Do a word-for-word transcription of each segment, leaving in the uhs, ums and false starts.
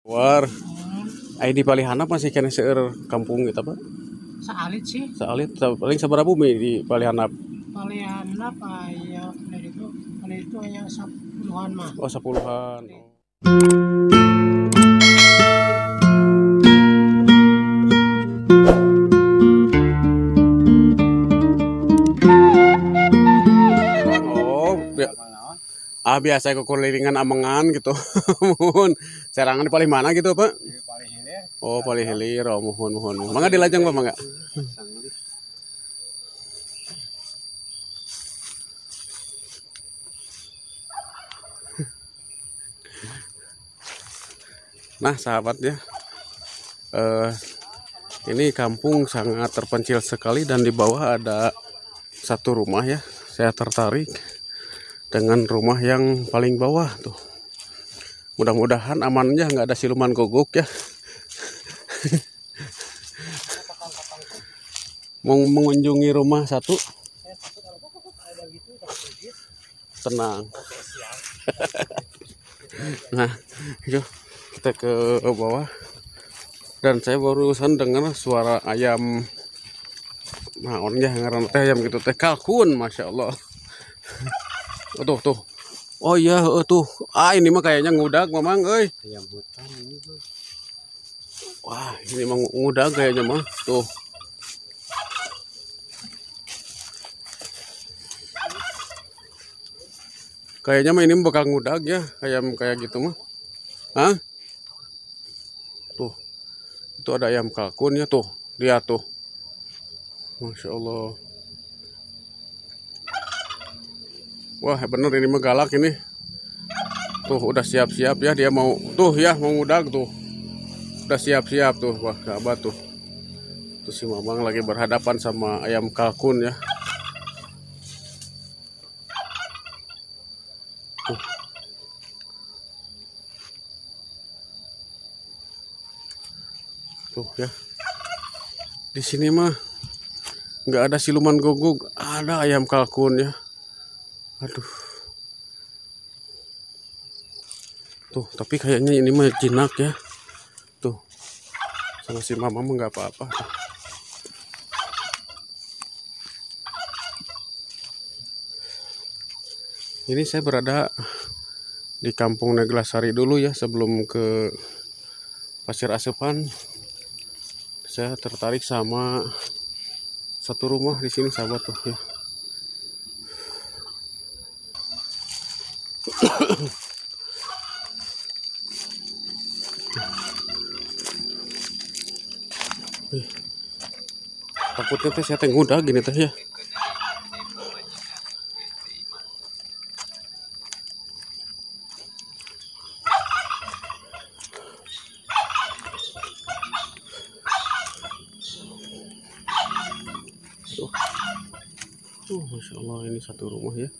War, ai di Palihana masih kena seueur kampung gitu apa? Saalit sih. Saalit paling sabaraha bumi di Palihana? Palihana aya dari itu, dari itu aya sepuluhan mah. Oh, sepuluhan. Oh, ya. Ah biasa kekelilingan amengan gitu. Mohon. Serangan di paling mana gitu, Pak? Oh, paling hilir. Oh, mohon mohon. Mangga dilajeng, Pak, mangga. Nah, sahabat ya. Eh, ini kampung sangat terpencil sekali dan di bawah ada satu rumah ya. Saya tertarik dengan rumah yang paling bawah tuh. Mudah-mudahan amannya nggak ada siluman gogok ya. Mau mengunjungi rumah satu. Tenang. Nah, yuk kita ke bawah. Dan saya barusan dengar suara ayam. Nah, orangnya ngaran teh ayam gitu teh kalkun, masya Allah. Tuh tuh. Oh iya, uh, tuh. Ah, ini mah kayaknya ngudag, Mamang, euy. Ayam hutan ini mah. Wah, ini mah ngudag kayaknya mah. Tuh. Kayaknya mah ini bakal ngudag ya, ayam kayak gitu mah. Hah? Tuh. Itu ada ayam kalkun ya tuh. Lihat tuh. Masya Allah. Wah, bener ini mah galak ini. Tuh, udah siap-siap ya dia mau. Tuh ya, mau ngudag tuh. Udah siap-siap tuh, wah sahabat tuh. Tuh si Mamang lagi berhadapan sama ayam kalkun ya. Tuh. Tuh ya. Di sini mah nggak ada siluman gogok, ada ayam kalkun ya. Aduh. Tuh, tapi kayaknya ini mah jinak ya. Tuh. Sama si Mama mah nggak apa-apa. Ini saya berada di Kampung Neglasari dulu ya sebelum ke Pasir Asepan. Saya tertarik sama satu rumah di sini sahabat tuh ya. Takutnya teh saya teh ngudag gini teh ya. Oh, Masya Allah ini satu rumah ya.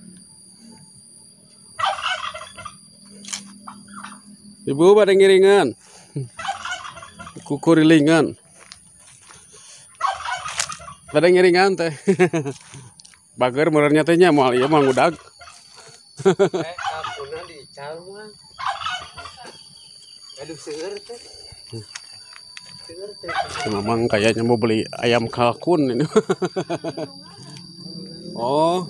Ibu pada ngiringan. Kukurilingan. Pada ngiringan teh. Bager merenya tehnya moal ieu mah ngudag. Eh, kampungna di Calman. Aduh seueur teh. Seueur teh. Memang kayaknya mau beli ayam kalkun ini. Oh.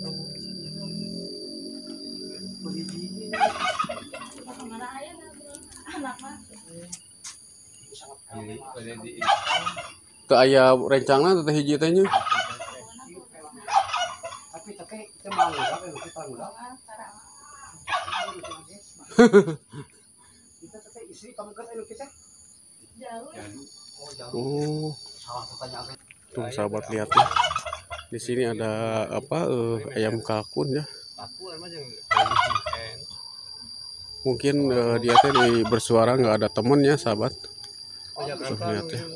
Ke aya rencana teh hiji teh nya. Tapi tapi kita mau ngudag, kita ngudag. Kita teh istri kamu kan anu kita. Jauh. Oh, jauh. Oh. Salah pertanyaan. Tuh sahabat lihat ya. Di sini ada apa uh, ayam kalkun ya. Mungkin uh, dia teh di bersuara nggak ada temennya sahabat. Tuh, lihat ya.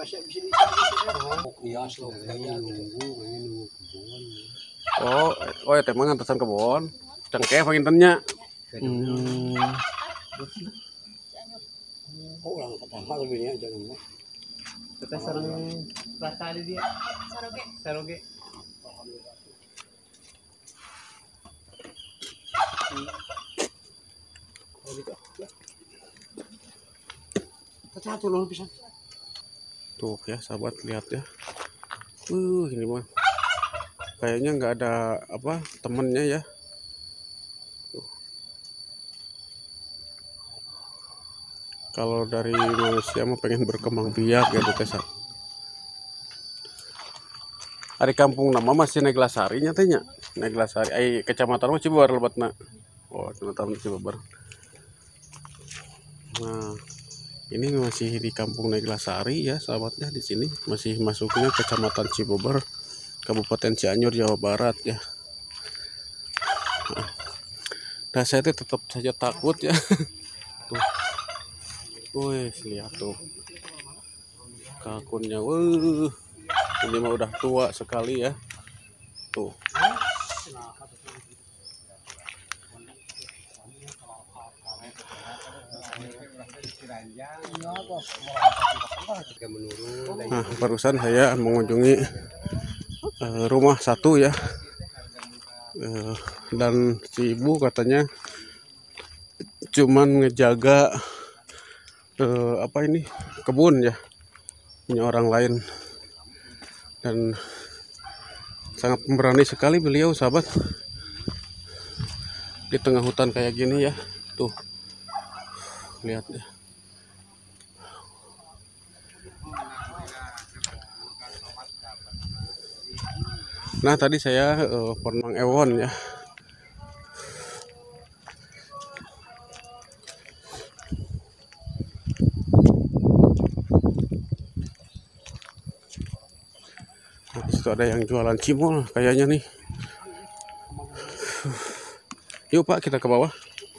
Oh, oh ya teman ngantesan kebon. Cengkeh pangintennya. Hmm. Oh, orang pertama lebihnya jangan mah. Kita sareng rasa di dia. Saroge. Saroge. Pecah tuh bisa. Tuh ya sahabat, lihat ya. Uh, ini mah kayaknya nggak ada apa temennya ya. Tuh. Kalau dari manusia mah pengen berkembang biak gitu teh. Hari kampung nama masih Neglasari nyatanya. Neglasari, ai kecamatan mah Cibabar lebatna. Oh, kecamatan Cibabar. Nah, ini masih di kampung Neglasari ya, sahabatnya di sini masih masuknya kecamatan Cibabar, Kabupaten Cianjur, Jawa Barat ya. Nah, saya tuh tetap saja takut ya. Tuh. Wih, lihat tuh. Kalkunnya, wuh. Ini mah udah tua sekali ya. Tuh. Nah, barusan saya mengunjungi uh, rumah satu ya. Uh, dan si ibu katanya cuman ngejaga uh, apa ini kebun ya, punya orang lain. Dan sangat pemberani sekali beliau, sahabat, di tengah hutan kayak gini ya. Tuh, lihat ya. Nah, tadi saya uh, pernah ewon ya. Nah, di situ ada yang jualan cimol kayaknya nih. Yuk Pak, kita ke bawah.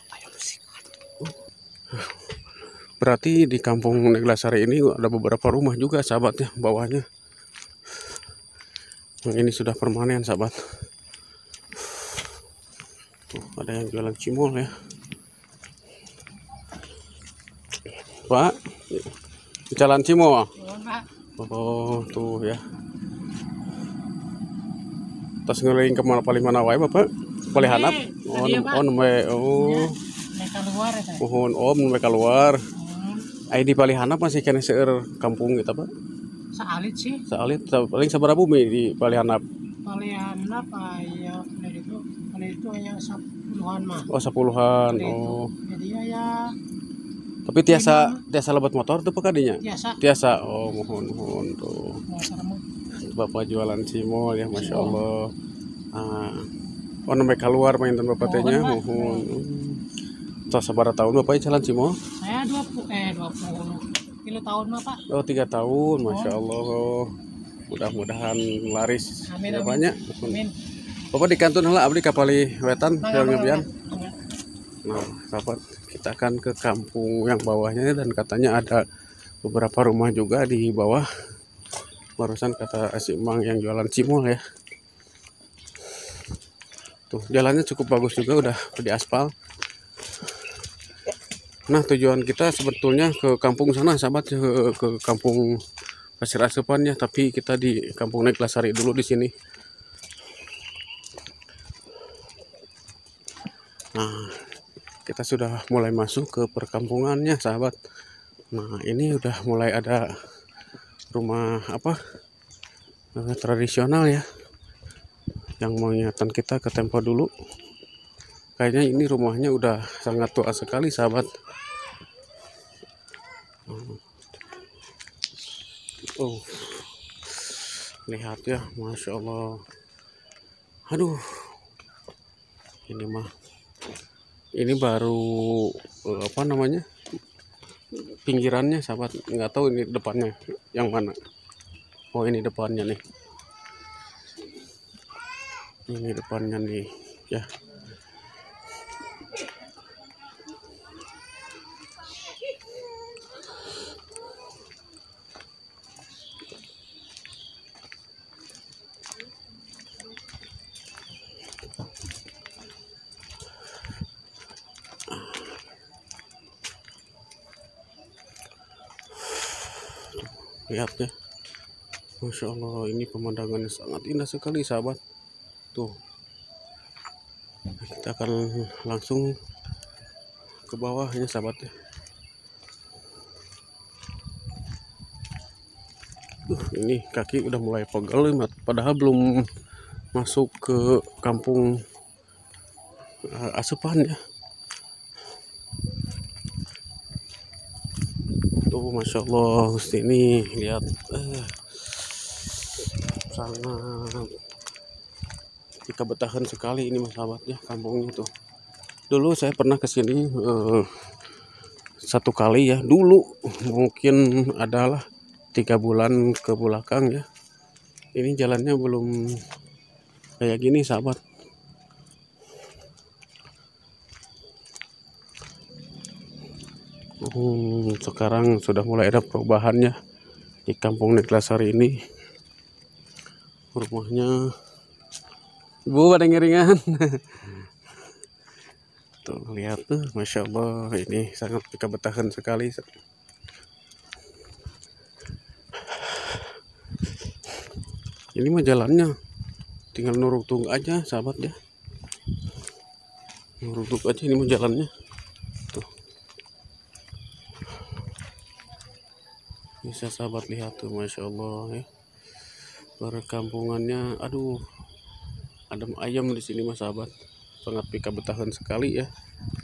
Berarti di kampung Neglasari ini ada beberapa rumah juga, sahabat ya, bawahnya. Yang ini sudah permanen, sahabat. Tuh, ada yang jualan cimol ya. Pak, jalan cimol. Oh, tuh ya. Tas ngeliling ke mana paling mana wae Bapak? Paling hanap. Oh, oh, nembe. Oh. Mohon om nembe keluar. Ai di Palihanap masih kena seueur kampung gitu Pak? Saalit sih. Saalit paling sabaraha bumi di Palihanap? Palihanap aya dari itu, dari itu aya sepuluhan mah. Oh, sepuluhan. Oh. Jadi ya. Tapi tiasa tiasa lebat motor tuh Pak kadinya? Tiasa. Tiasa. Oh, mohon mohon tuh. Bapak jualan cimol ya, Masya Allah. Ah. Oh, nembe keluar mainan Bapak tehnya, mohon. Tos sabaraha tahun Bapak jalan cimol? Saya dua puluh eh dua puluh kilo tahun mah Pak. Oh, tiga tahun, Masya Allah. Oh, mudah-mudahan laris. Amin, Ya, amin. banyak. Amin. Bapak di kantun heula abdi ka Pali Wetan Nah, ngebian. Nah, sahabat, kita akan ke kampung yang bawahnya dan katanya ada beberapa rumah juga di bawah. Barusan kata si Mang yang jualan cimol ya. Tuh, jalannya cukup bagus juga, udah di aspal. Nah, tujuan kita sebetulnya ke kampung sana, sahabat, ke, ke kampung Pasir Asupan ya, tapi kita di kampung Neglasari dulu di sini. Nah, kita sudah mulai masuk ke perkampungannya, sahabat. Nah, ini udah mulai ada rumah apa eh, tradisional ya, yang mengingatkan kita ke tempo dulu. Kayaknya ini rumahnya udah sangat tua sekali, sahabat. Oh, lihat ya, Masya Allah. Aduh, ini mah, ini baru eh, apa namanya, pinggirannya, sahabat. Nggak tahu ini depannya yang mana. Oh, ini depannya nih. Ini depannya nih, ya. Lihat ya, Masya Allah, ini pemandangannya sangat indah sekali, sahabat. Tuh, kita akan langsung ke bawahnya, sahabat ya. Uh, ini kaki udah mulai pegel, padahal belum masuk ke kampung uh, asupan ya. Tuh masya Allah, Gusti ini lihat eh, sangat kebetahan sekali ini mas sahabatnya kampungnya tuh. Dulu saya pernah kesini eh, satu kali ya, dulu mungkin adalah tiga bulan ke belakang ya. Ini jalannya belum kayak gini sahabat. Hmm, sekarang sudah mulai ada perubahannya di kampung Neglasari ini. Rumahnya ibu pada ngiringan. Tuh lihat tuh, masya Allah, ini sangat kebetahan sekali. Ini mah jalannya tinggal nuruk tung aja sahabat ya, nuruk tung aja ini mah jalannya. Tuh bisa sahabat lihat tuh, masya Allah ya, perkampungannya. Aduh, adem ayam di sini mas sahabat, sangat kebetahan sekali ya.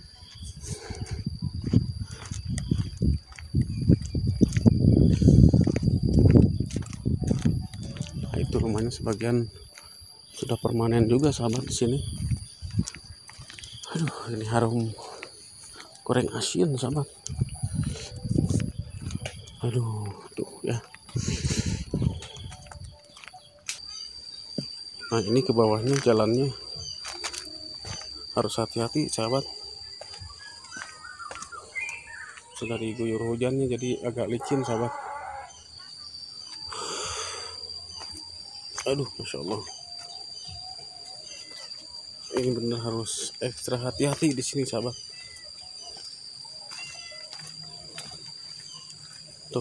Nah, itu rumahnya sebagian sudah permanen juga sahabat di sini. Aduh, ini harum goreng asin sahabat. Aduh, tuh ya. Nah, ini ke bawahnya jalannya harus hati-hati sahabat. Sudah diguyur hujannya jadi agak licin sahabat. Aduh, masya Allah. Ini benar harus ekstra hati-hati di sini sahabat. Tuh,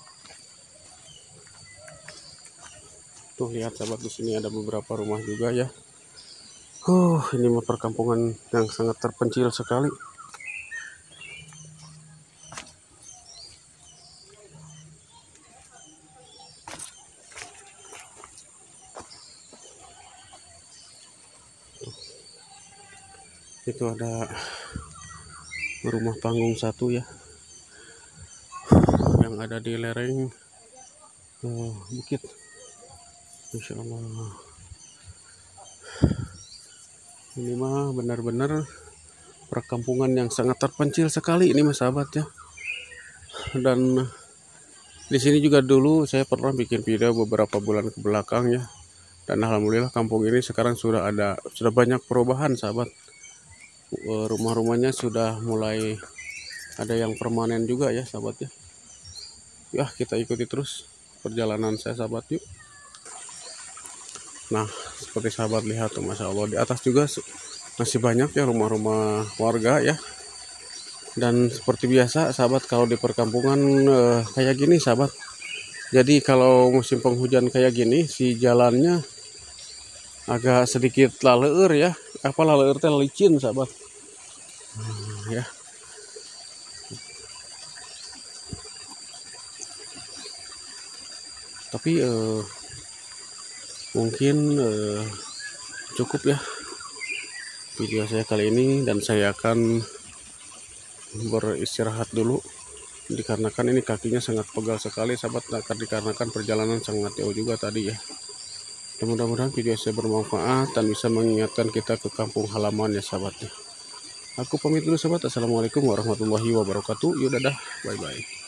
tuh lihat sahabat, di sini ada beberapa rumah juga ya. Uh, ini mah perkampungan yang sangat terpencil sekali. Itu ada rumah panggung satu ya, yang ada di lereng uh, bukit. Masya Allah, ini mah benar-benar perkampungan yang sangat terpencil sekali ini mas sahabat ya. Dan di sini juga dulu saya pernah bikin video beberapa bulan ke belakang ya, dan alhamdulillah kampung ini sekarang sudah ada sudah banyak perubahan sahabat. Rumah-rumahnya sudah mulai ada yang permanen juga ya sahabat ya. Ya, kita ikuti terus perjalanan saya sahabat yuk. Nah, seperti sahabat lihat tuh, masya Allah, di atas juga masih banyak ya rumah-rumah warga ya. Dan seperti biasa sahabat, kalau di perkampungan eh, kayak gini sahabat, jadi kalau musim penghujan kayak gini si jalannya agak sedikit laleur ya. Apa laleur teh licin sahabat. Hmm, ya. Tapi eh, mungkin eh, cukup ya video saya kali ini, dan saya akan beristirahat dulu dikarenakan ini kakinya sangat pegal sekali sahabat, dikarenakan perjalanan sangat jauh juga tadi ya. Mudah-mudahan video saya bermanfaat dan bisa mengingatkan kita ke kampung halaman ya sahabat. Aku pamit dulu sahabat. Assalamualaikum warahmatullahi wabarakatuh. Yuk dadah, bye bye.